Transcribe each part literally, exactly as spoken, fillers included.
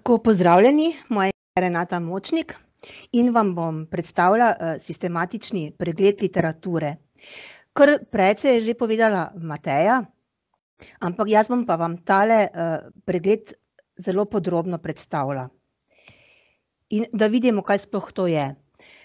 Tako, pozdravljeni, moje ime je Renata Močnik in vam bom predstavila sistematični pregled literature. Kar precej je že povedala Mateja, ampak jaz bom pa vam tale pregled zelo podrobno predstavila. In da vidimo, kaj sploh to je.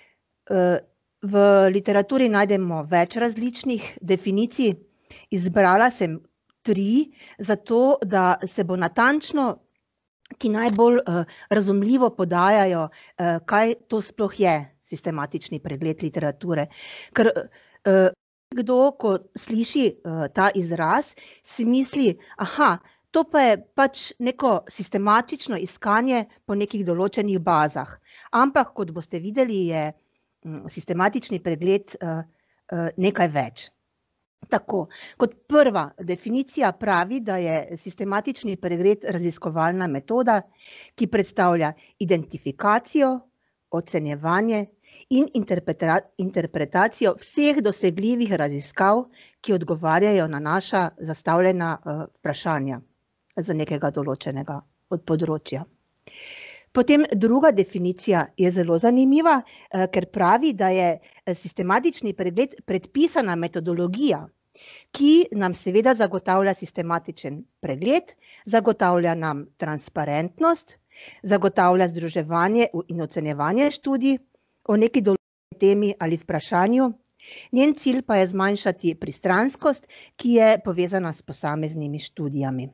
V literaturi najdemo več različnih definicij, izbrala sem tri, zato da se bo natančno, ki najbolj razumljivo podajajo, kaj to sploh je sistematični pregled literature. Ker kdo, ko sliši ta izraz, si misli, aha, to pa je pač neko sistematično iskanje po nekih določenih bazah. Ampak, kot boste videli, je sistematični pregled nekaj več. Tako, kot prva definicija pravi, da je sistematični pregled raziskovalna metoda, ki predstavlja identifikacijo, ocenjevanje in interpretacijo vseh dosegljivih raziskav, ki odgovarjajo na naša zastavljena vprašanja za nekega določenega področja. Potem druga definicija je zelo zanimiva, ker pravi, da je sistematični pregled predpisana metodologija, ki nam seveda zagotavlja sistematičen pregled, zagotavlja nam transparentnost, zagotavlja združevanje in ocenjevanje študij o neki določeni temi ali vprašanju. Njen cilj pa je zmanjšati pristranskost, ki je povezana s posameznimi študijami.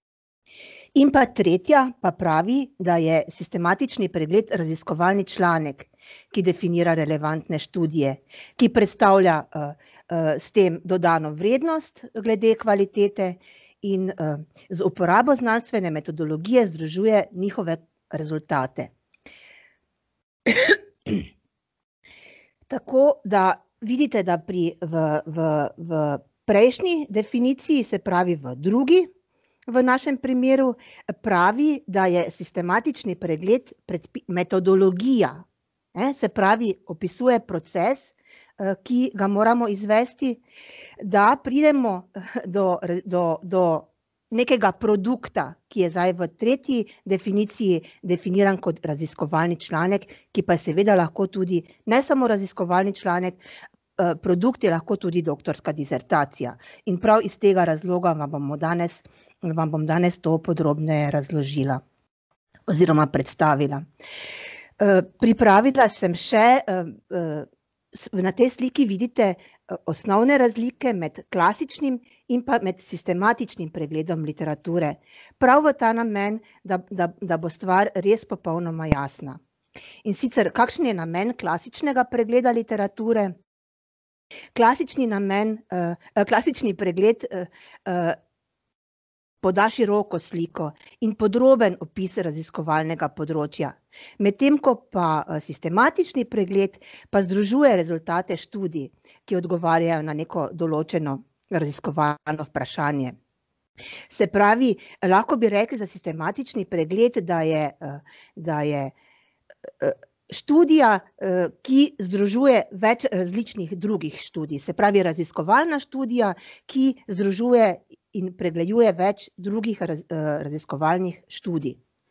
In pa tretja pa pravi, da je sistematični pregled raziskovalni članek, ki definira relevantne študije, ki predstavlja s tem dodano vrednost glede kvalitete in z uporabo znanstvene metodologije združuje njihove rezultate. Tako da vidite, da pri v, v, v prejšnji definiciji, se pravi v drugi, v našem primeru, pravi, da je sistematični pregled metodologija, se pravi, opisuje proces, ki ga moramo izvesti, da pridemo do, do, do nekega produkta, ki je zdaj v tretji definiciji definiran kot raziskovalni članek, ki pa je seveda lahko tudi ne samo raziskovalni članek, produkt je lahko tudi doktorska disertacija. In prav iz tega razloga vam bomo danes vam bom danes to podrobneje razložila oziroma predstavila. Pripravila sem še, na tej sliki vidite osnovne razlike med klasičnim in pa med sistematičnim pregledom literature. Prav v ta namen, da, da, da bo stvar res popolnoma jasna. In sicer, kakšen je namen klasičnega pregleda literature? Klasični namen, klasični pregled poda široko sliko in podroben opis raziskovalnega področja, medtem ko pa sistematični pregled pa združuje rezultate študij, ki odgovarjajo na neko določeno raziskovalno vprašanje. Se pravi, lahko bi rekli za sistematični pregled, da je, da je študija, ki združuje več različnih drugih študij, se pravi raziskovalna študija, ki združuje in pregleduje več drugih raziskovalnih študij.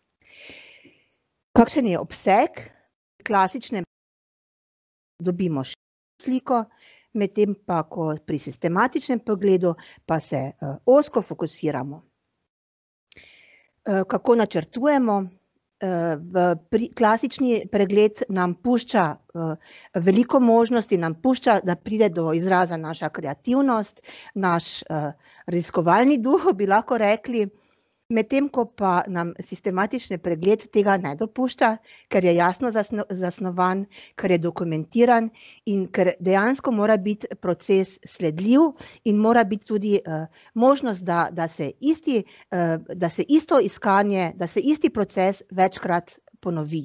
Kakšen je obseg? Klasične dobimo sliko, medtem pa, ko pri sistematičnem pregledu pa se ozko fokusiramo. Kako načrtujemo? Klasični pregled nam pušča veliko možnosti, nam pušča, da pride do izraza naša kreativnost, naš raziskovalni duh, bi lahko rekli, medtem ko pa nam sistematični pregled tega ne dopušča, ker je jasno zasnovan, ker je dokumentiran in ker dejansko mora biti proces sledljiv in mora biti tudi možnost, da, da, se isti, da se isto iskanje, da se isti proces večkrat ponovi.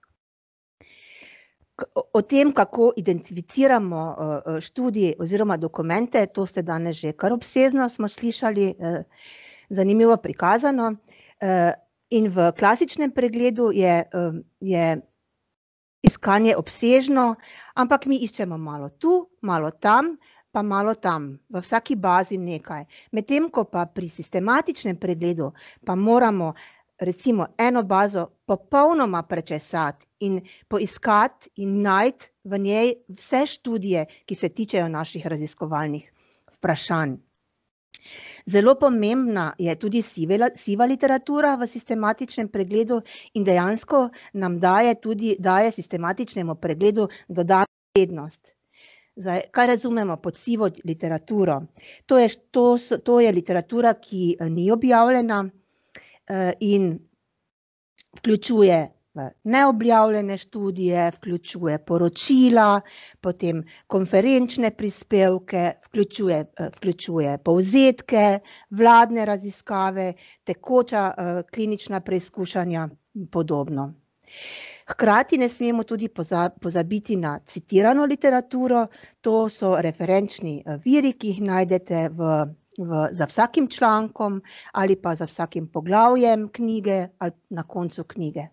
O tem, kako identificiramo študije oziroma dokumente, to ste danes že kar obsežno smo slišali, zanimivo prikazano, in v klasičnem pregledu je, je iskanje obsežno, ampak mi iščemo malo tu, malo tam, pa malo tam, v vsaki bazi nekaj. Medtem ko pa pri sistematičnem pregledu pa moramo recimo eno bazo popolnoma prečesati in poiskati in najti v njej vse študije, ki se tičejo naših raziskovalnih vprašanj. Zelo pomembna je tudi siva, siva literatura v sistematičnem pregledu in dejansko nam daje tudi daje sistematičnemu pregledu dodano vrednost. Zdaj, kaj razumemo pod sivo literaturo? To je, to, to je literatura, ki ni objavljena in vključuje neobjavljene študije, vključuje poročila, potem konferenčne prispevke, vključuje, vključuje povzetke, vladne raziskave, tekoča klinična preizkušanja in podobno. Hkrati ne smemo tudi pozabiti na citirano literaturo, to so referenčni viri, ki jih najdete v, v, za vsakim člankom ali pa za vsakim poglavjem knjige ali na koncu knjige.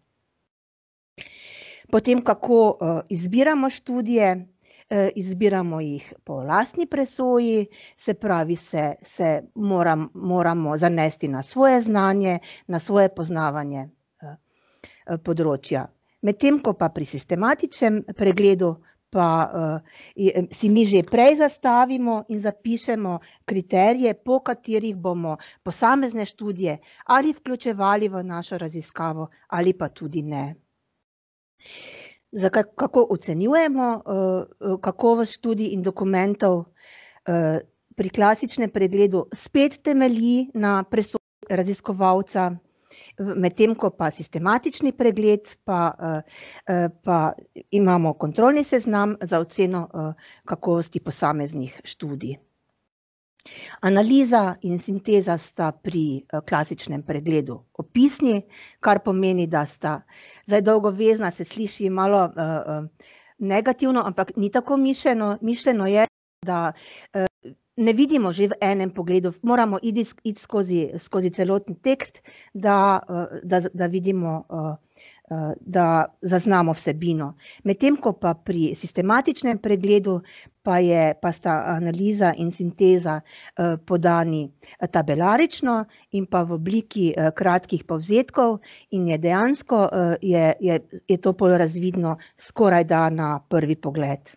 Potem, kako izbiramo študije, izbiramo jih po lastni presoji, se pravi, se, se moram, moramo zanesti na svoje znanje, na svoje poznavanje področja. Medtem ko pa pri sistematičnem pregledu pa uh, si mi že prej zastavimo in zapišemo kriterije, po katerih bomo posamezne študije ali vključevali v našo raziskavo ali pa tudi ne. Zakaj, kako ocenjujemo uh, kakovost študij in dokumentov? Uh, pri klasičnem pregledu spet temelji na presoji raziskovalca, medtem ko pa sistematični pregled pa, uh, pa imamo kontrolni seznam za oceno uh, kakovosti posameznih študij. Analiza in sinteza sta pri klasičnem pregledu opisni, kar pomeni, da sta zdaj dolgovezna, se sliši malo uh, negativno, ampak ni tako mišljeno. Mišljeno je, da uh, ne vidimo že v enem pogledu, moramo iti, iti skozi, skozi celoten tekst, da, uh, da, da vidimo, uh, uh, da zaznamo vsebino. Medtem ko pa pri sistematičnem pregledu pa, je, pa sta analiza in sinteza uh, podani tabelarično in pa v obliki uh, kratkih povzetkov in je dejansko uh, je, je, je to pol razvidno skoraj da na prvi pogled.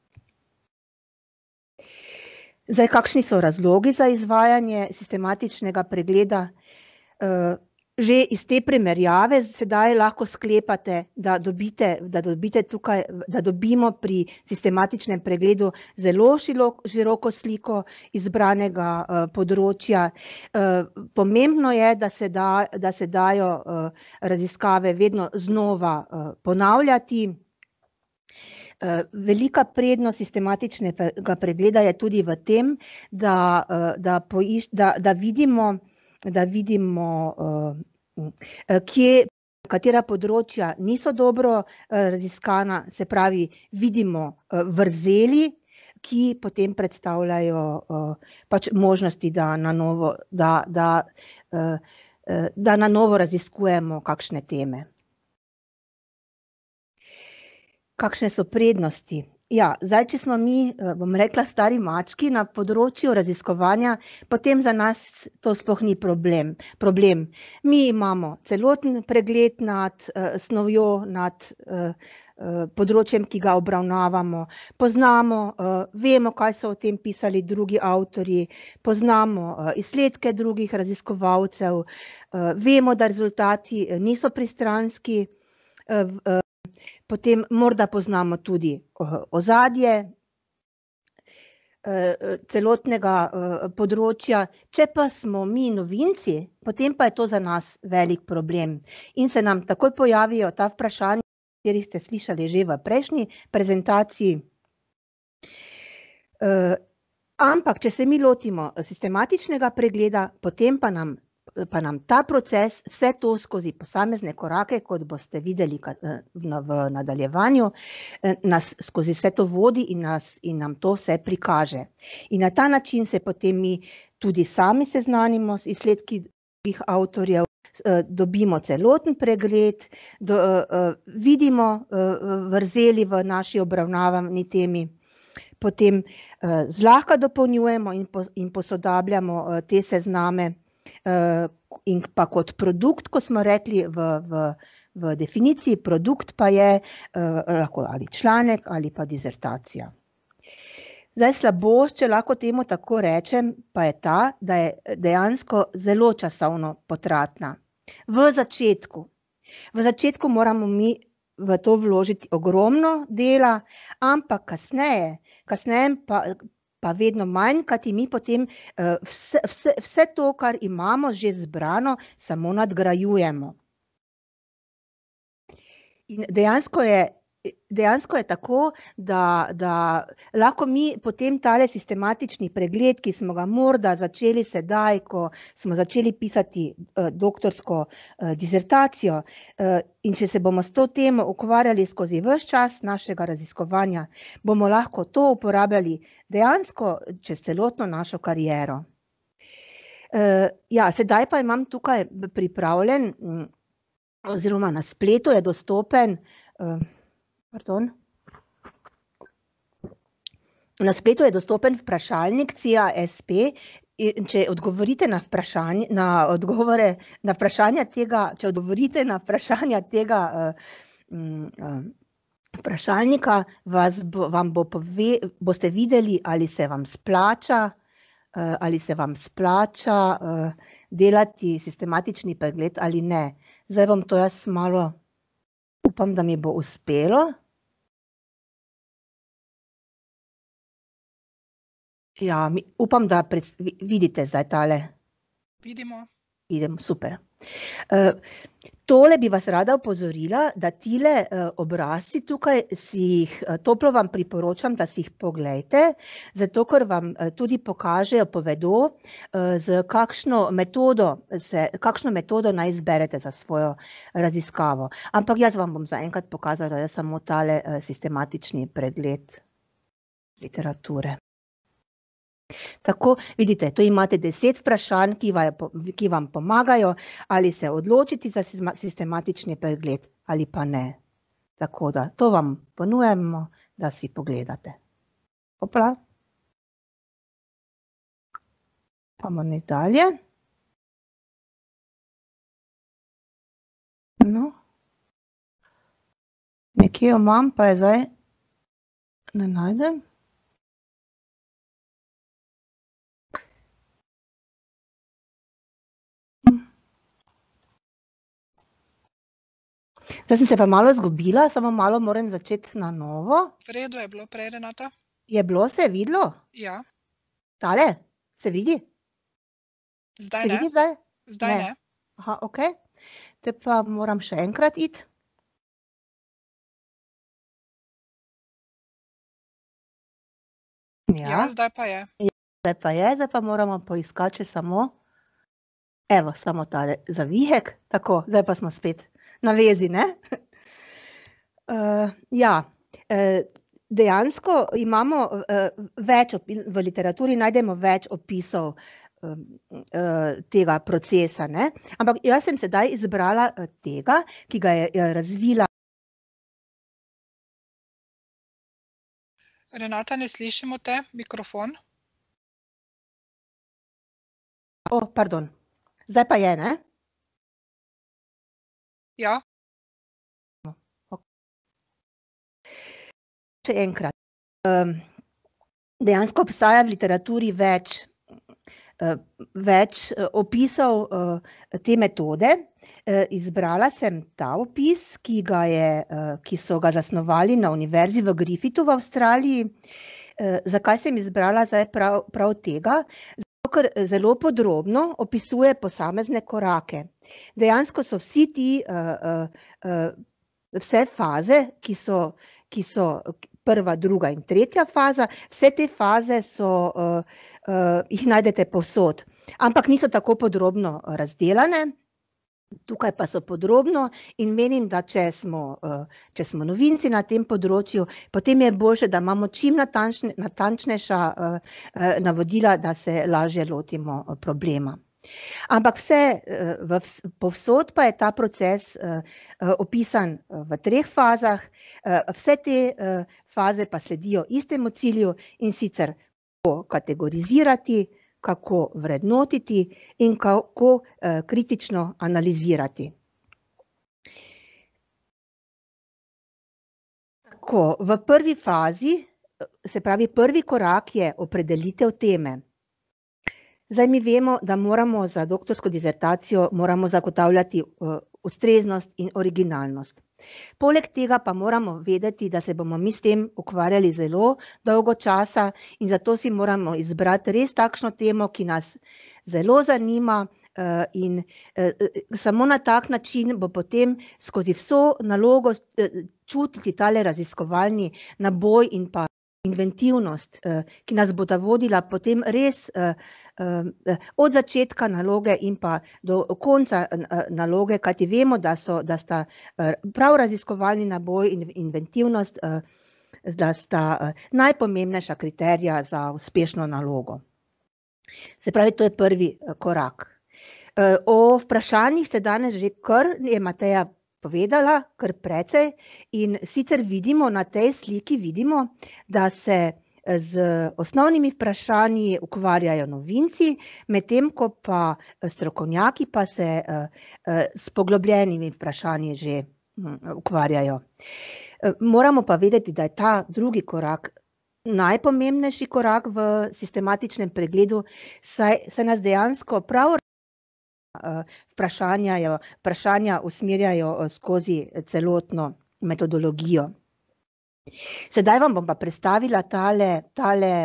Zdaj, kakšni so razlogi za izvajanje sistematičnega pregleda? Uh, Že iz te primerjave sedaj lahko sklepate, da dobite, da dobite tukaj, da dobimo pri sistematičnem pregledu zelo široko, široko sliko izbranega uh, področja. Uh, pomembno je, da se, da, da se dajo uh, raziskave vedno znova uh, ponavljati. Uh, velika prednost sistematičnega pregleda je tudi v tem, da, uh, da, poiš, da, da vidimo, da vidimo uh, kje, katera področja niso dobro raziskana, se pravi, vidimo vrzeli, ki potem predstavljajo pač možnosti, da na novo, da, da, da na novo raziskujemo kakšne teme. Kakšne so prednosti? Ja, zdaj, če smo mi, bom rekla, stari mački na področju raziskovanja, potem za nas to sploh ni problem. problem. Mi imamo celoten pregled nad uh, snovjo, nad uh, uh, področjem, ki ga obravnavamo, poznamo, uh, vemo, kaj so o tem pisali drugi avtorji, poznamo uh, izsledke drugih raziskovalcev, uh, vemo, da rezultati niso pristranski, uh, uh, potem morda poznamo tudi ozadje celotnega področja. Če pa smo mi novinci, potem pa je to za nas velik problem. In se nam takoj pojavijo ta vprašanja, katerih ste slišali že v prejšnji prezentaciji. Ampak, če se mi lotimo sistematičnega pregleda, potem pa nam pa nam ta proces, vse to skozi posamezne korake, kot boste videli v nadaljevanju, nas skozi vse to vodi in, nas, in nam to vse prikaže. In na ta način se potem mi tudi sami seznanimo z izsledki drugih avtorjev, dobimo celoten pregled, do, vidimo vrzeli v naši obravnavani temi, potem zlahka dopolnjujemo in, po, in posodabljamo te sezname. in pa kot produkt, ko smo rekli v, v, v definiciji, produkt pa je lahko ali članek ali pa dizertacija. Zdaj, slabost, če lahko temu tako rečem, pa je ta, da je dejansko zelo časovno potratna. V začetku. V začetku moramo mi v to vložiti ogromno dela, ampak kasneje, kasneje pa, pa vedno manj, kajti mi potem vse, vse, vse to, kar imamo že zbrano, samo nadgrajujemo. In dejansko je Dejansko je tako, da, da lahko mi potem tale sistematični pregled, ki smo ga morda začeli sedaj, ko smo začeli pisati eh, doktorsko eh, disertacijo, eh, in če se bomo s to temo ukvarjali skozi ves čas našega raziskovanja, bomo lahko to uporabljali dejansko čez celotno našo kariero. Eh, ja, sedaj pa imam tukaj pripravljen, oziroma na spletu je dostopen, eh, Pardon. Na spletu je dostopen vprašalnik C A S P. Če odgovorite na vprašanje, na odgovore, na vprašanja tega, če odgovorite na vprašanja tega uh, uh, vprašalnika, vas bo, vam bo pove, boste videli, ali se vam splača, uh, ali se vam splača uh, delati sistematični pregled ali ne. Zdaj bom to jaz malo, upam, da mi bo uspelo. Ja, mi, upam, da pred, vidite zdaj tale. Vidimo. Vidimo, super. Uh, tole bi vas rada opozorila, da tile uh, obrazci tukaj si jih, uh, toplo vam priporočam, da si jih poglejte, zato ker vam uh, tudi pokažejo, povedo, uh, z kakšno metodo, se, kakšno metodo naj izberete za svojo raziskavo. Ampak jaz vam bom zaenkrat pokazala, da je samo tale uh, sistematični pregled literature. Tako, vidite, tu imate deset vprašanj, ki, vaj, ki vam pomagajo, ali se odločiti za sistematični pregled ali pa ne. Tako da, to vam ponujemo, da si pogledate. Hopla. Pamo ne dalje. No. Nekje jo imam, pa je zdaj ne najdem. Zdaj sem se pa malo zgubila, samo malo moram začeti na novo. V redu je bilo prej, Renata. Je bilo, se je videlo? Ja. Tale, se vidi? Zdaj se ne. Vidi zdaj? Zdaj ne. ne. Aha, ok. Te pa moram še enkrat iti. Ja, ja zdaj pa je. Ja, zdaj pa je, zdaj pa moramo poiskati samo, evo, samo tale zavihek, tako, zdaj pa smo spet na vezi, ne? Uh, ja, uh, dejansko imamo uh, več, v literaturi najdemo več opisov uh, uh, tega procesa, ne? Ampak jaz sem sedaj izbrala uh, tega, ki ga je uh, razvila. Renata, ne slišimo te, mikrofon. O, pardon, zdaj pa je, ne? Ja. Še enkrat. Dejansko obstaja v literaturi več, več opisov te metode. Izbrala sem ta opis, ki ga je, ki so ga zasnovali na univerzi v Griffithu v Avstraliji. Zakaj sem izbrala zdaj prav, prav tega? Zato, ker zelo podrobno opisuje posamezne korake. Dejansko so vsi ti, uh, uh, vse faze, ki so, ki so prva, druga in tretja faza, vse te faze so, uh, uh, jih najdete povsod, ampak niso tako podrobno razdelane. Tukaj pa so podrobno in menim, da če smo, uh, če smo novinci na tem področju, potem je boljše, da imamo čim natančne, natančnejša uh, uh, navodila, da se lažje lotimo uh, problema. Ampak vse, povsod pa je ta proces opisan v treh fazah, vse te faze pa sledijo istemu cilju in sicer kategorizirati, kako vrednotiti in kako kritično analizirati. Tako, v prvi fazi, se pravi, prvi korak je opredelitev teme. Zdaj mi vemo, da moramo za doktorsko disertacijo moramo zagotavljati ustreznost in originalnost. Poleg tega pa moramo vedeti, da se bomo mi s tem ukvarjali zelo dolgo časa in zato si moramo izbrati res takšno temo, ki nas zelo zanima in samo na tak način bo potem skozi vso nalogo čutiti tale raziskovalni naboj in pa inventivnost, ki nas bodo vodila potem res od začetka naloge in pa do konca naloge, kajti vemo, da so, da sta prav raziskovalni naboj in inventivnost, da sta najpomembnejša kriterija za uspešno nalogo. Se pravi, to je prvi korak. O vprašanjih se danes že kar je Mateja povedala, kar precej, in sicer vidimo na tej sliki, vidimo, da se z osnovnimi vprašanji ukvarjajo novinci, medtem ko pa strokovnjaki pa se s poglobljenimi vprašanji že ukvarjajo. Moramo pa vedeti, da je ta drugi korak najpomembnejši korak v sistematičnem pregledu, saj se nas dejansko prav vprašanja, vprašanja usmerjajo skozi celotno metodologijo. Sedaj vam bom pa predstavila tale, tale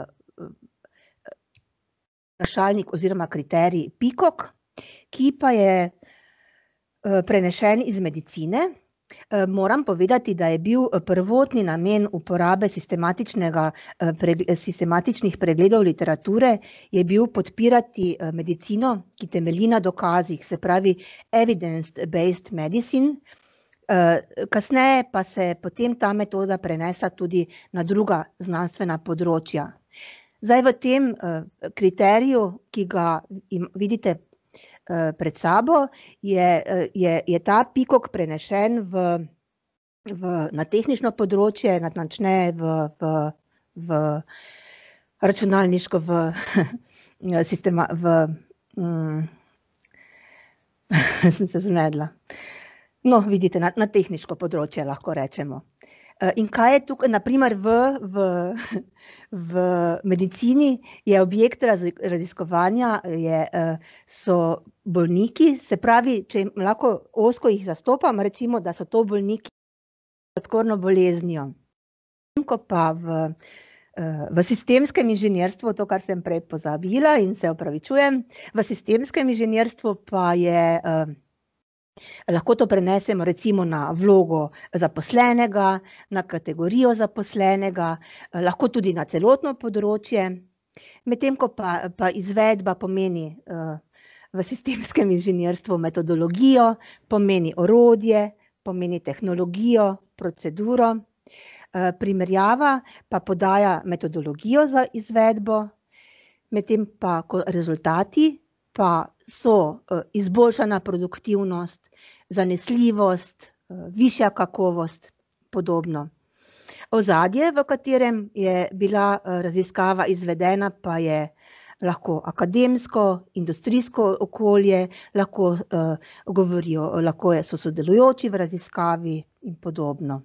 vprašalnik oziroma kriterij PICOG, ki pa je prenešen iz medicine. Moram povedati, da je bil prvotni namen uporabe sistematičnega, sistematičnih pregledov literature je bil podpirati medicino, ki temelji na dokazih, se pravi evidence-based medicine. Kasneje pa se je potem ta metoda prenesla tudi na druga znanstvena področja. Zdaj v tem kriteriju, ki ga vidite pred sabo, je, je, je ta PICOG prenešen v, v, na tehnično področje, natančneje v, v, v računalniško, v sistema, v, um, sem se zmedla. No, vidite, na, na tehniško področje lahko rečemo. In kaj je tukaj, na primer v, v, v medicini je objekt raziskovanja, je, so bolniki, se pravi, če lahko ozko jih zastopam, recimo, da so to bolniki s sladkorno boleznijo. Ko pa v, v sistemskem inženirstvu, to, kar sem prej pozabila in se opravičujem, v sistemskem inženirstvu pa je lahko to prenesemo recimo na vlogo zaposlenega, na kategorijo zaposlenega, lahko tudi na celotno področje, medtem ko pa, pa izvedba pomeni v sistemskem inženirstvu metodologijo, pomeni orodje, pomeni tehnologijo, proceduro, primerjava pa podaja metodologijo za izvedbo, medtem pa ko rezultati pa so izboljšana produktivnost, zanesljivost, višja kakovost, podobno. Ozadje, v katerem je bila raziskava izvedena, pa je lahko akademsko, industrijsko okolje, lahko govorijo, lahko so sodelujoči v raziskavi in podobno.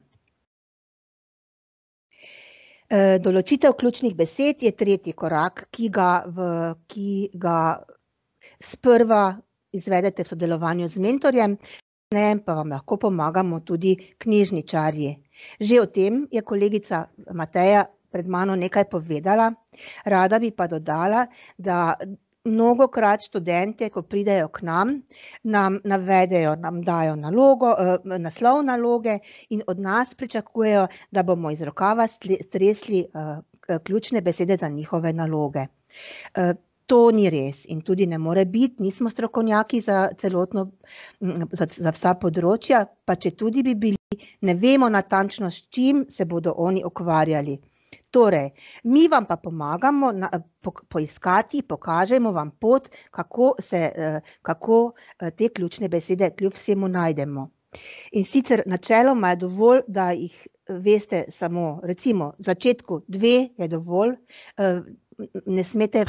Določitev ključnih besed je tretji korak, ki ga, v, ki ga sprva izvedete v sodelovanju z mentorjem, ne pa vam lahko pomagamo tudi knjižničarji. Že o tem je kolegica Mateja pred mano nekaj povedala, rada bi pa dodala, da mnogokrat študente, ko pridejo k nam, nam navedejo, nam dajo nalogo, naslov naloge in od nas pričakujejo, da bomo iz rokava stresli ključne besede za njihove naloge. To ni res in tudi ne more biti, nismo strokovnjaki za celotno, za, za vsa področja, pa če tudi bi bili, ne vemo natančno, s čim se bodo oni ukvarjali. Torej, mi vam pa pomagamo na, po, poiskati, pokažemo vam pot, kako, se, kako te ključne besede kljub vsemu najdemo. In sicer načeloma je dovolj, da jih veste samo, recimo v začetku dve je dovolj, ne smete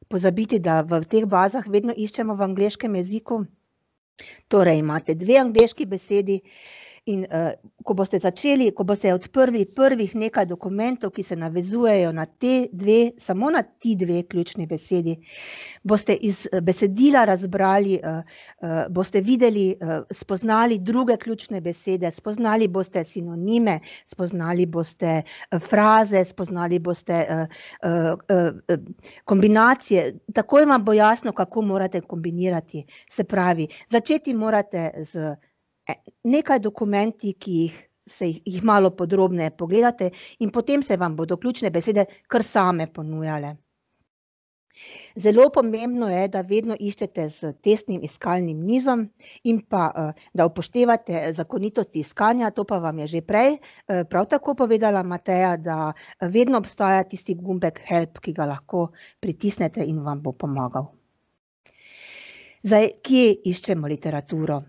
pozabiti, da v teh bazah vedno iščemo v angleškem jeziku. Torej imate dve angleški besedi in uh, ko boste začeli, ko boste odprli prvih nekaj dokumentov, ki se navezujejo na te dve, samo na ti dve ključni besedi, boste iz besedila razbrali, uh, uh, boste videli, uh, spoznali druge ključne besede, spoznali boste sinonime, spoznali boste uh, fraze, spoznali boste uh, uh, uh, kombinacije, takoj vam bo jasno, kako morate kombinirati. Se pravi, začeti morate z nekaj dokumenti, ki jih, se jih, jih malo podrobneje pogledate in potem se vam bodo ključne besede kar same ponujale. Zelo pomembno je, da vedno iščete z testnim iskalnim nizom in pa, da upoštevate zakonitosti iskanja, to pa vam je že prej prav tako povedala Mateja, da vedno obstaja tisti gumbek help, ki ga lahko pritisnete in vam bo pomagal. Zdaj, kje iščemo literaturo?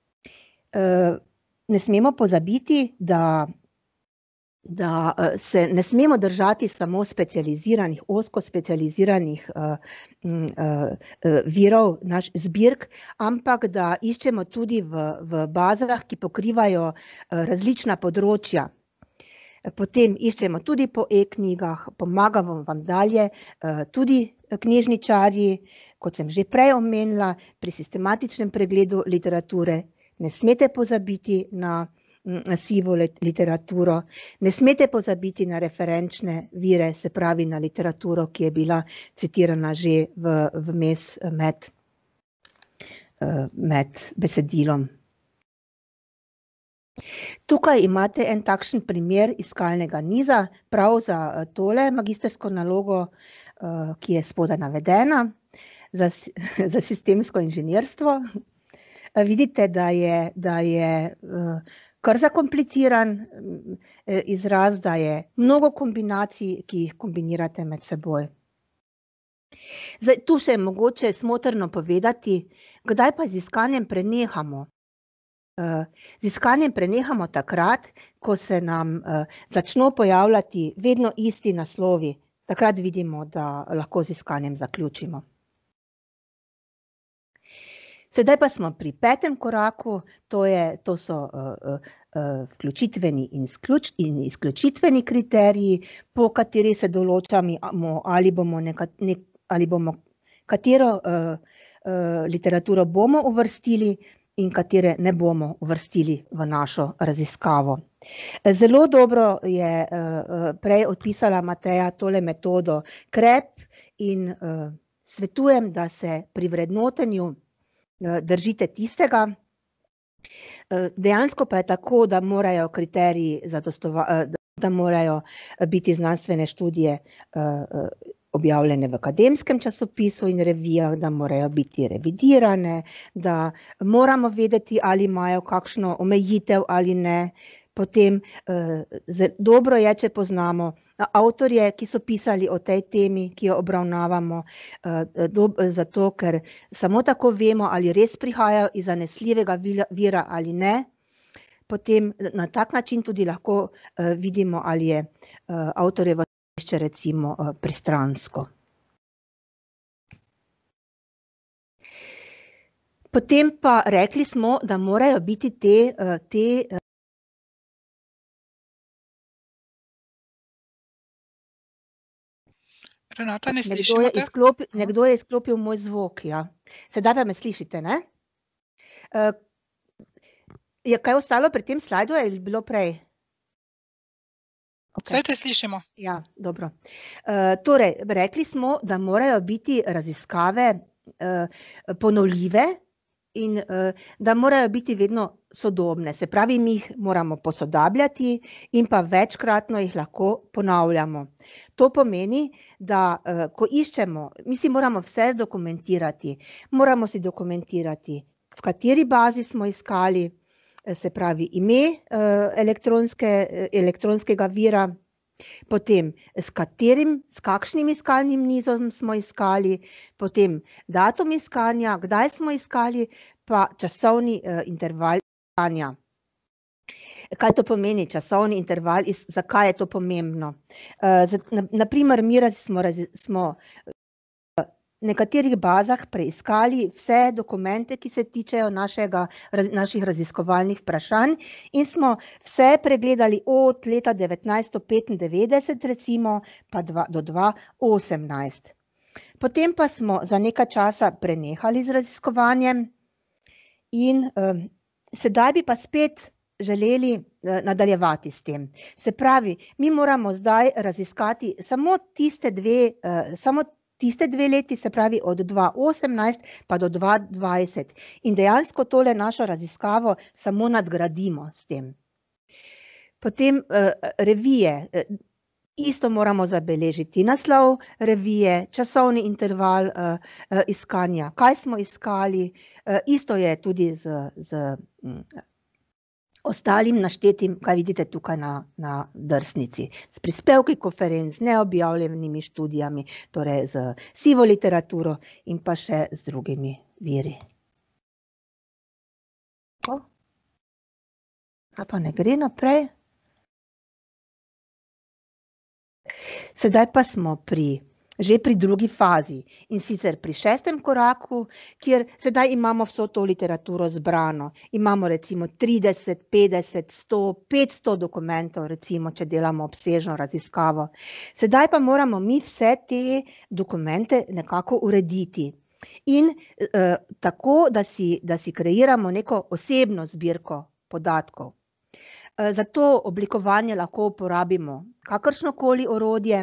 Ne smemo pozabiti, da, da se ne smemo držati samo specializiranih, ozko specializiranih uh, uh, virov, naš zbirk, ampak da iščemo tudi v, v bazah, ki pokrivajo uh, različna področja. Potem iščemo tudi po e-knjigah, pomagamo vam dalje, uh, tudi knjižničarji, kot sem že prej omenila, pri sistematičnem pregledu literature. Ne smete pozabiti na, na sivo literaturo, ne smete pozabiti na referenčne vire, se pravi na literaturo, ki je bila citirana že v, vmes med, med besedilom. Tukaj imate en takšen primer iskalnega niza, prav za tole magistrsko nalogo, ki je spodaj navedena, za, za sistemsko inženirstvo. Vidite, da je, da je kar zakompliciran izraz, da je mnogo kombinacij, ki jih kombinirate med seboj. Zdaj, tu še je mogoče smotrno povedati, kdaj pa z iskanjem prenehamo. Z iskanjem prenehamo takrat, ko se nam začno pojavljati vedno isti naslovi. Takrat vidimo, da lahko z iskanjem zaključimo. Sedaj pa smo pri petem koraku, to, je, to so uh, uh, vključitveni in, izključ, in izključitveni kriteriji, po kateri se določamo, ali bomo, neka, ne, ali bomo katero uh, uh, literaturo bomo uvrstili in katere ne bomo uvrstili v našo raziskavo. Zelo dobro je uh, prej odpisala Mateja tole metodo krep in uh, svetujem, da se pri vrednotenju držite tistega. Dejansko pa je tako, da morajo kriteriji zadostovati, da morajo biti znanstvene študije objavljene v akademskem časopisu in revijah, da morajo biti revidirane, da moramo vedeti, ali imajo kakšno omejitev ali ne. Potem dobro je, če poznamo avtorje, ki so pisali o tej temi, ki jo obravnavamo, zato ker samo tako vemo, ali res prihajajo iz zanesljivega vira ali ne. Potem na tak način tudi lahko vidimo, ali je avtorjevo stališče recimo pristransko. Potem pa rekli smo, da morajo biti te, te Renata, ne nekdo slišimo je, te? izklopil, nekdo je izklopil moj zvok, ja. Sedaj pa me slišite, ne? Uh, je kaj ostalo pri tem slajdu, ali je bilo prej? Okay. Zdaj te slišimo. Ja, dobro. Uh, torej, rekli smo, da morajo biti raziskave uh, ponovljive in uh, da morajo biti vedno sodobne. Se pravi, mi jih moramo posodabljati in pa večkratno jih lahko ponavljamo. To pomeni, da uh, ko iščemo, mi si moramo vse dokumentirati. Moramo si dokumentirati, v kateri bazi smo iskali, se pravi ime uh, elektronske, elektronskega vira, potem s katerim, s kakšnim iskalnim nizom smo iskali, potem datum iskanja, kdaj smo iskali, pa časovni uh, interval iskanja. Kaj to pomeni, časovni interval, zakaj je to pomembno? Uh, za, na, na primer, mi raz, smo, raz, smo nekaterih bazah preiskali vse dokumente, ki se tičejo našega, naših raziskovalnih vprašanj in smo vse pregledali od leta devetnajststo petindevetdeset recimo pa dva, do dva osemnajst. Potem pa smo za nekaj časa prenehali z raziskovanjem in um, sedaj bi pa spet želeli uh, nadaljevati s tem. Se pravi, mi moramo zdaj raziskati samo tiste dve, uh, samo tiste dve leti, se pravi od dva osemnajst pa do dva dvajset. In dejansko tole našo raziskavo samo nadgradimo s tem. Potem uh, revije. Uh, Isto moramo zabeležiti naslov revije, časovni interval uh, uh, iskanja, kaj smo iskali, uh, isto je tudi z, z um, ostalim naštetim, kaj vidite tukaj na, na drsnici, s prispevki konferenc, neobjavljenimi študijami, torej z sivo literaturo in pa še z drugimi viri. Zdaj pa ne gre naprej. Sedaj pa smo pri, že pri drugi fazi in sicer pri šestem koraku, kjer sedaj imamo vso to literaturo zbrano. Imamo recimo trideset, petdeset, sto, petsto dokumentov, recimo, če delamo obsežno raziskavo. Sedaj pa moramo mi vse te dokumente nekako urediti in eh, tako, da si, da si kreiramo neko osebno zbirko podatkov. Za to oblikovanje lahko uporabimo kakršnokoli orodje,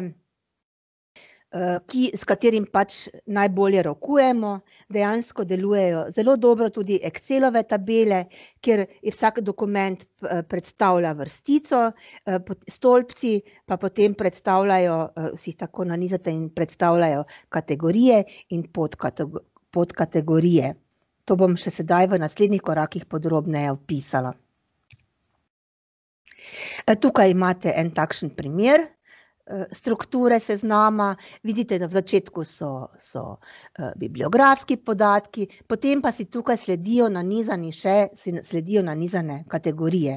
ki, s katerim pač najbolje rokujemo. Dejansko delujejo zelo dobro tudi Excelove tabele, kjer vsak dokument predstavlja vrstico, stolpci pa potem predstavljajo, si jih tako nanizate in predstavljajo kategorije in podkategorije. To bom še sedaj v naslednjih korakih podrobneje opisala. Tukaj imate en takšen primer strukture seznama. Vidite, da v začetku so, so bibliografski podatki, potem pa si tukaj sledijo nanizani še, sledijo nanizane kategorije.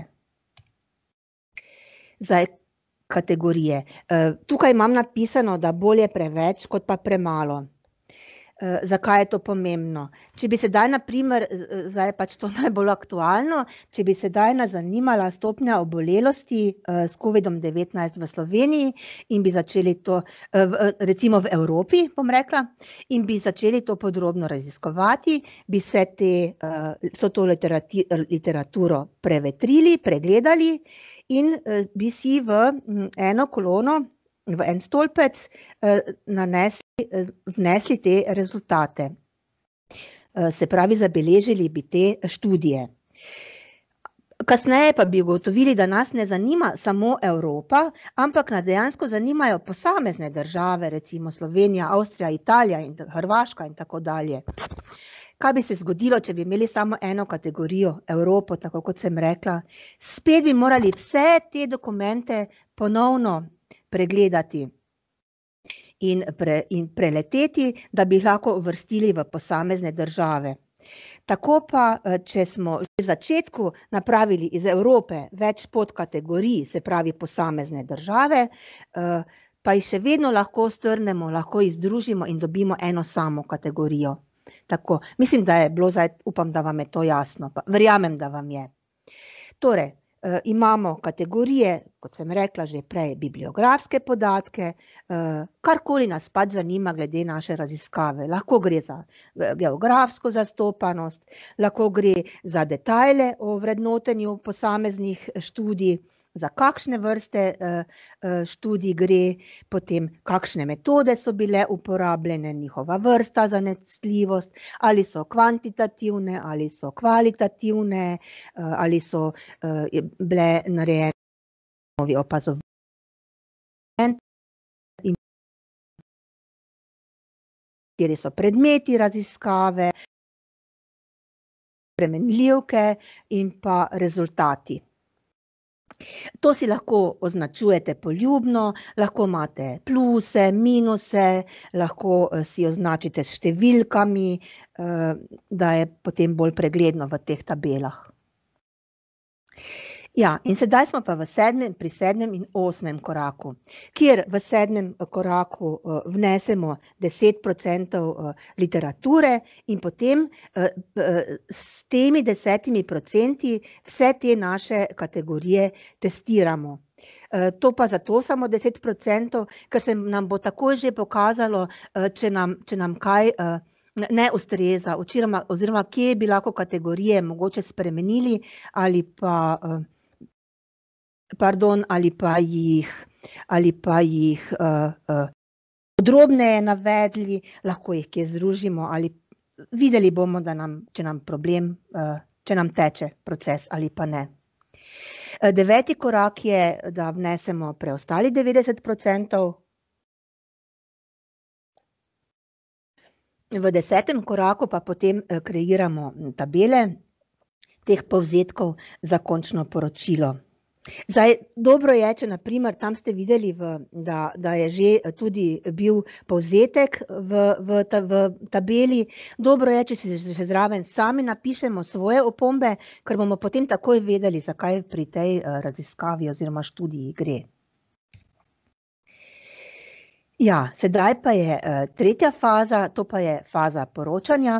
Zdaj, kategorije. Tukaj imam napisano, da bolje preveč kot pa premalo. Zakaj je to pomembno? Če bi sedaj, na primer, zdaj je pač to najbolj aktualno, če bi sedaj nas zanimala stopnja obolelosti s covidom devetnajst v Sloveniji in bi začeli to, recimo v Evropi, bom rekla, in bi začeli to podrobno raziskovati, bi vse te, vso to literaturo prevetrili, pregledali in bi si v eno kolono, v en stolpec nanesli, vnesli te rezultate. Se pravi, zabeležili bi te študije. Kasneje pa bi ugotovili, da nas ne zanima samo Evropa, ampak nas dejansko zanimajo posamezne države, recimo Slovenija, Avstrija, Italija in Hrvaška in tako dalje. Kaj bi se zgodilo, če bi imeli samo eno kategorijo, Evropo, tako kot sem rekla? Spet bi morali vse te dokumente ponovno pregledati in, pre, in preleteti, da bi jih lahko uvrstili v posamezne države. Tako pa, če smo v začetku napravili iz Evrope več podkategorij, se pravi posamezne države, pa jih še vedno lahko strnemo, lahko jih združimo in dobimo eno samo kategorijo. Tako, mislim, da je bilo zdaj, upam, da vam je to jasno, pa verjamem, da vam je. Torej, imamo kategorije, kot sem rekla že prej, bibliografske podatke, karkoli nas pač zanima glede naše raziskave. Lahko gre za geografsko zastopanost, lahko gre za detajle o vrednotenju posameznih študij, za kakšne vrste študij gre, potem kakšne metode so bile uporabljene, njihova vrsta, zanesljivost, ali so kvantitativne, ali so kvalitativne, ali so bile narejene novi opazovanje, kateri so predmeti raziskave, spremenljivke in pa rezultati. To si lahko označujete poljubno, lahko imate pluse, minuse, lahko si označite s številkami, da je potem bolj pregledno v teh tabelah. Ja, in sedaj smo pa v sedmem, pri sedmem in osmem koraku, kjer v sedmem koraku uh, vnesemo deset procentov uh, literature in potem uh, uh, s temi desetimi procenti vse te naše kategorije testiramo. Uh, to pa zato samo deset procentov, ker se nam bo takoj že pokazalo, uh, če nam, če nam kaj uh, ne ustreza, oziroma, oziroma kje bi lahko kategorije mogoče spremenili ali pa uh, Pardon, ali pa jih, ali pa jih uh, uh, podrobneje navedli, lahko jih kje združimo ali videli bomo, da nam, če nam problem, uh, če nam teče proces ali pa ne. Uh, deveti korak je, da vnesemo preostali devetdeset procentov. V desetem koraku pa potem uh, kreiramo tabele teh povzetkov za končno poročilo. Zdaj, dobro je, če naprimer tam ste videli, v, da, da je že tudi bil povzetek v, v, ta, v tabeli. Dobro je, če si že zraven sami napišemo svoje opombe, ker bomo potem takoj vedeli, zakaj pri tej raziskavi oziroma študiji gre. Ja, sedaj pa je tretja faza, to pa je faza poročanja.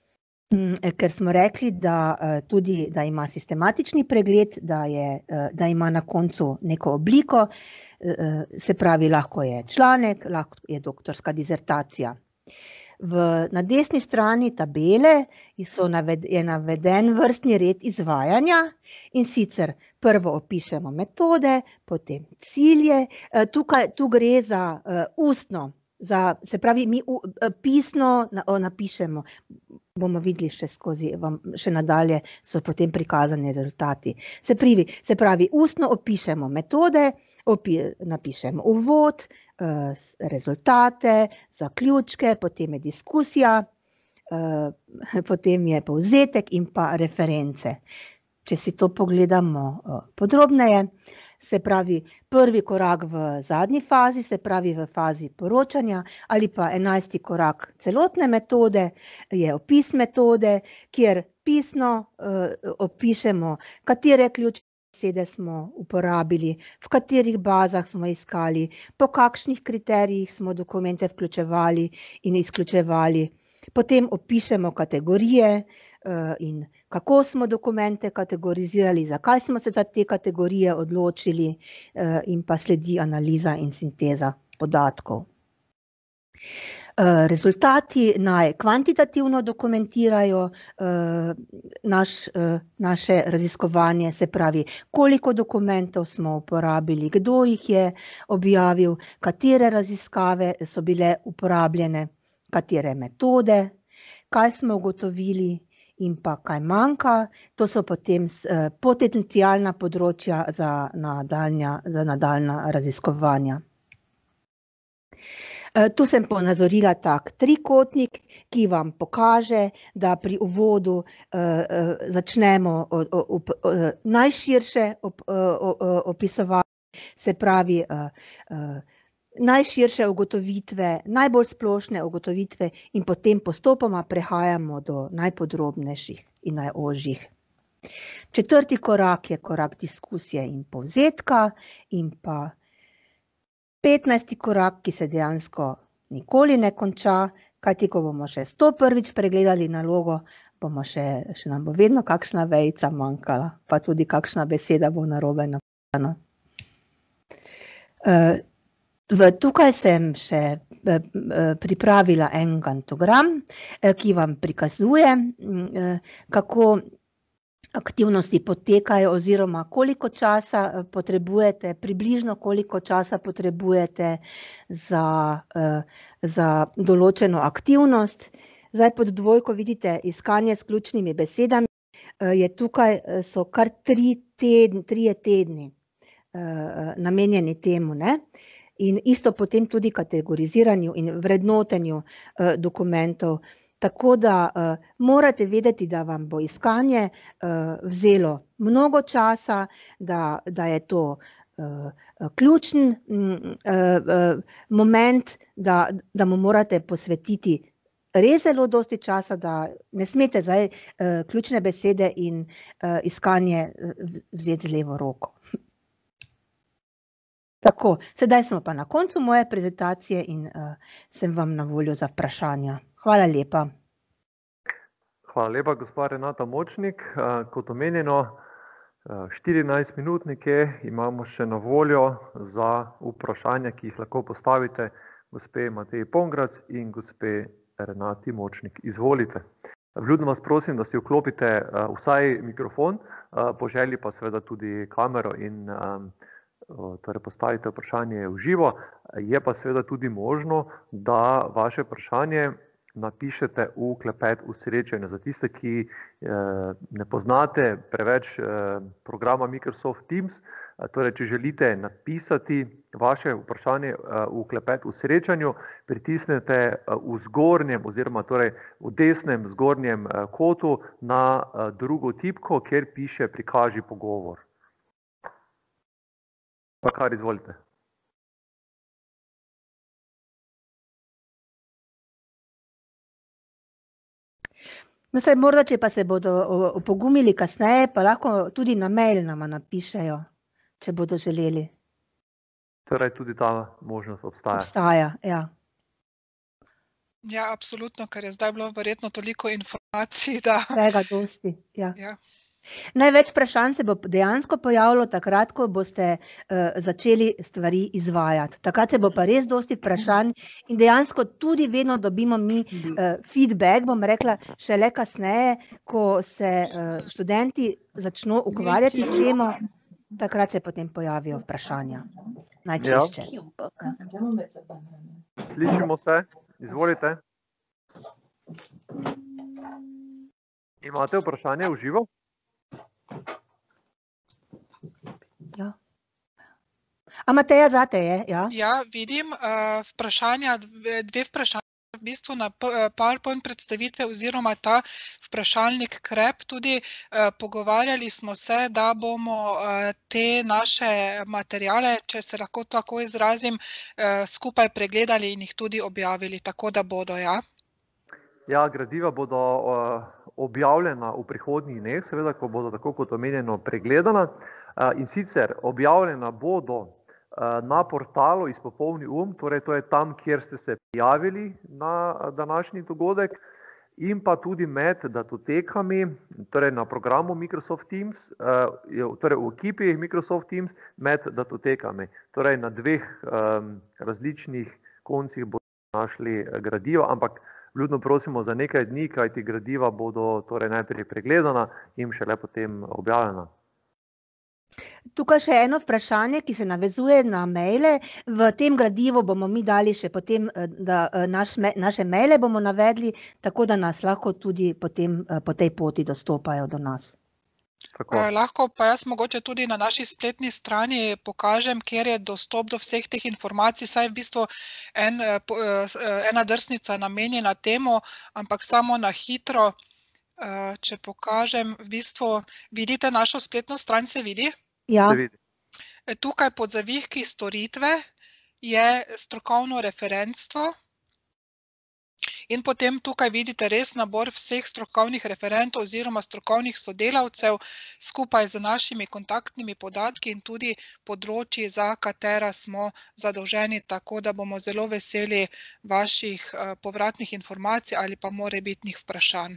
Ker smo rekli, da tudi, da ima sistematični pregled, da, je, da ima na koncu neko obliko, se pravi, lahko je članek, lahko je doktorska dizertacija. V, na desni strani tabele so naved, je naveden vrstni red izvajanja in sicer prvo opišemo metode, potem cilje, tukaj tu gre za uh, ustno, za, se pravi, mi uh, pisno napišemo. Bomo videli še skozi, vam še nadalje so potem prikazani rezultati. Se pravi, se pravi, ustno opišemo metode, opi, napišemo uvod, eh, rezultate, zaključke, potem je diskusija, eh, potem je povzetek in pa reference. Če si to pogledamo eh, podrobneje, se pravi, prvi korak v zadnji fazi, se pravi v fazi poročanja, ali pa enajsti korak celotne metode, je opis metode, kjer pisno uh, opišemo, katere ključne besede smo uporabili, v katerih bazah smo iskali, po kakšnih kriterijih smo dokumente vključevali in izključevali. Potem opišemo kategorije uh, in kako smo dokumente kategorizirali, zakaj smo se za te kategorije odločili uh, in pa sledi analiza in sinteza podatkov. Uh, rezultati naj kvantitativno dokumentirajo uh, naš, uh, naše raziskovanje, se pravi, koliko dokumentov smo uporabili, kdo jih je objavil, katere raziskave so bile uporabljene, katere metode, kaj smo ugotovili in pa kaj manjka. To so potem uh, potencialna področja za nadaljnja, za nadaljnja raziskovanja. Tu sem ponazorila tak trikotnik, ki vam pokaže, da pri uvodu uh, uh, začnemo od, od, od, od, najširše op, uh, opisovati, se pravi uh, uh, najširše ugotovitve, najbolj splošne ugotovitve in potem postopoma prehajamo do najpodrobnejših in najožjih. Četrti korak je korak diskusije in povzetka in pa petnajsti korak, ki se dejansko nikoli ne konča, kajti ko bomo še sto prvič pregledali nalogo, bomo še, še nam bo vedno kakšna vejica manjkala, pa tudi kakšna beseda bo narobe napisana. Uh, tukaj sem še uh, pripravila en gantogram, uh, ki vam prikazuje, uh, kako aktivnosti potekajo oziroma koliko časa potrebujete, približno koliko časa potrebujete za, za določeno aktivnost. Zdaj pod dvojko vidite iskanje s ključnimi besedami, je tukaj so kar tri tedni, trije tedni namenjeni temu, ne? In isto potem tudi kategoriziranju in vrednotenju dokumentov. Tako da uh, morate vedeti, da vam bo iskanje uh, vzelo mnogo časa, da, da je to uh, ključen uh, uh, moment, da, da mu morate posvetiti res zelo dosti časa, da ne smete zdaj uh, ključne besede in uh, iskanje uh, vzeti z levo roko. Tako, sedaj smo pa na koncu moje prezentacije in uh, sem vam na voljo za vprašanja. Hvala lepa. Hvala lepa, gospa Renata Močnik. Uh, kot omenjeno, uh, štirinajst minut nekje imamo še na voljo za vprašanja, ki jih lahko postavite gospe Mateji Pongrac in gospe Renati Močnik. Izvolite. Vljudno vas prosim, da si vklopite uh, vsaj mikrofon, uh, po želji pa seveda tudi kamero in um, torej postavite vprašanje v živo. Je pa seveda tudi možno, da vaše vprašanje napišete v klepet v srečanju. Za tiste, ki eh, ne poznate preveč eh, programa Microsoft Teams, eh, torej, če želite napisati vaše vprašanje eh, v klepet v srečanju, pritisnete eh, v zgornjem oziroma torej v desnem zgornjem eh, kotu na eh, drugo tipko, kjer piše prikaži pogovor. Pa kar izvolite. No, saj morda, če pa se bodo opogumili kasneje, pa lahko tudi na mail nama napišejo, če bodo želeli. Torej, tudi ta možnost obstaja. Obstaja, ja. Ja, absolutno, ker je zdaj bilo verjetno toliko informacij, da... Vsega dosti, ja. Ja. Največ vprašanj se bo dejansko pojavilo takrat, ko boste uh, začeli stvari izvajati. Takrat se bo pa res dosti vprašanj in dejansko tudi vedno dobimo mi uh, feedback, bom rekla, šele kasneje, ko se uh, študenti začno ukvarjati s temo, takrat se potem pojavijo vprašanja. Najčešće. Ja. Slišimo se, izvolite. Imate vprašanje v živo? Ja. A Mateja, zate je? Ja, ja vidim uh, vprašanja, dve vprašanja v bistvu na PowerPoint predstavitve oziroma ta vprašalnik Krep. Tudi uh, pogovarjali smo se, da bomo uh, te naše materijale, če se lahko tako izrazim, uh, skupaj pregledali in jih tudi objavili, tako da bodo, ja. Ja, gradiva bodo uh, objavljena v prihodnjih dneh, seveda, ko bodo tako kot omenjeno pregledana. Uh, in sicer objavljena bodo uh, na portalu Izpopolni um, torej to je tam, kjer ste se prijavili na današnji dogodek, in pa tudi med datotekami, torej na programu Microsoft Teams, uh, torej v ekipi Microsoft Teams med datotekami. Torej na dveh um, različnih koncih bodo našli gradivo, ampak vljudno prosimo za nekaj dni, kajti gradiva bodo torej najprej pregledana in šele potem objavljena. Tukaj še eno vprašanje, ki se navezuje na maile. V tem gradivu bomo mi dali še potem, da naš, naše maile bomo navedli, tako da nas lahko tudi potem po tej poti dostopajo do nas. Eh, lahko pa jaz mogoče tudi na naši spletni strani pokažem, kjer je dostop do vseh teh informacij, saj v bistvu en, ena drsnica namenjena temu, ampak samo na hitro, eh, če pokažem, v bistvu vidite našo spletno stran, se vidi? Ja. Tukaj pod zavihki storitve je strokovno referentstvo. In potem tukaj vidite res nabor vseh strokovnih referentov oziroma strokovnih sodelavcev skupaj z našimi kontaktnimi podatki in tudi področji, za katera smo zadolženi, tako da bomo zelo veseli vaših povratnih informacij ali pa morebitnih vprašanj.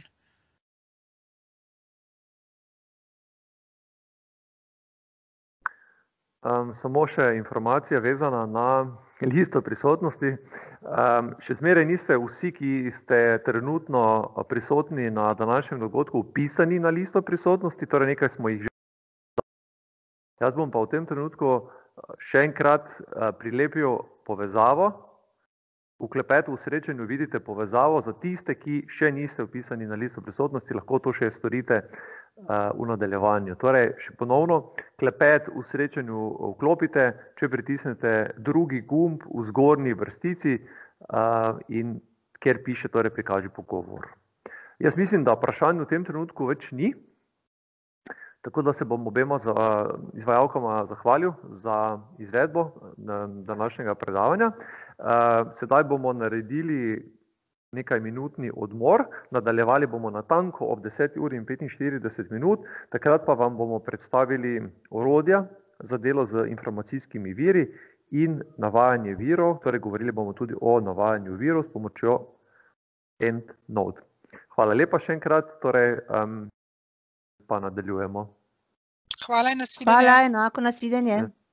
Um, samo še informacija vezana na listo prisotnosti. Um, še zmeraj niste vsi, ki ste trenutno prisotni na današnjem dogodku, upisani na listo prisotnosti, torej nekaj smo jih že. Jaz bom pa v tem trenutku še enkrat prilepil povezavo. V klepetu v srečanju vidite povezavo za tiste, ki še niste upisani na listo prisotnosti, lahko to še storite v nadaljevanju. Torej, še ponovno, klepet v srečanju vklopite, če pritisnete drugi gumb v zgornji vrstici in kjer piše, torej prikaži pogovor. Jaz mislim, da vprašanj v tem trenutku več ni, tako da se bom obema izvajalkama zahvalil za izvedbo današnjega predavanja. Sedaj bomo naredili nekaj minutni odmor, nadaljevali bomo natanko ob deseti uri in petinštirideset minut, takrat pa vam bomo predstavili orodja za delo z informacijskimi viri in navajanje virov, torej govorili bomo tudi o navajanju virov s pomočjo EndNote. Hvala lepa še enkrat, torej um, pa nadaljujemo. Hvala in nasvidenje. Hvala, enako nasvidenje.